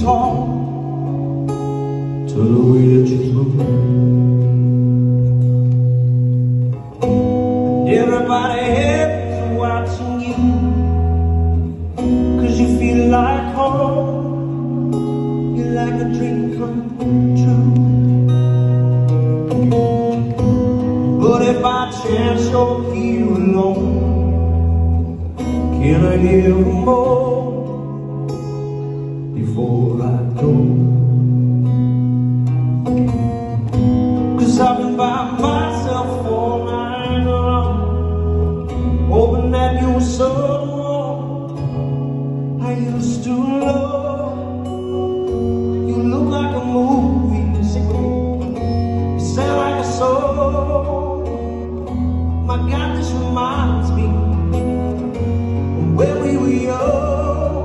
talk to the way that you move. Everybody else watching you, 'cause you feel like home. You're like a dream come true. But if by chance you're here alone, can I hear more before I go? 'Cause I've been by myself all night long, hoping that you were someone I used to love. You look like a movie, you sound like a song. My God, this reminds me of when we were young.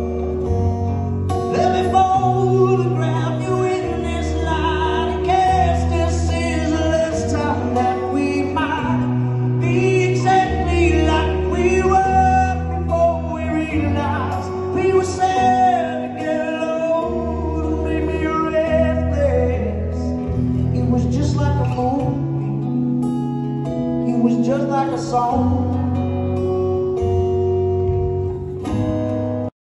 Let me photograph you in this light, in case this is the last time that we might be exactly like we were before we realized we were sad to get alone. It made me restless. It was just like a movie. It was just like a song.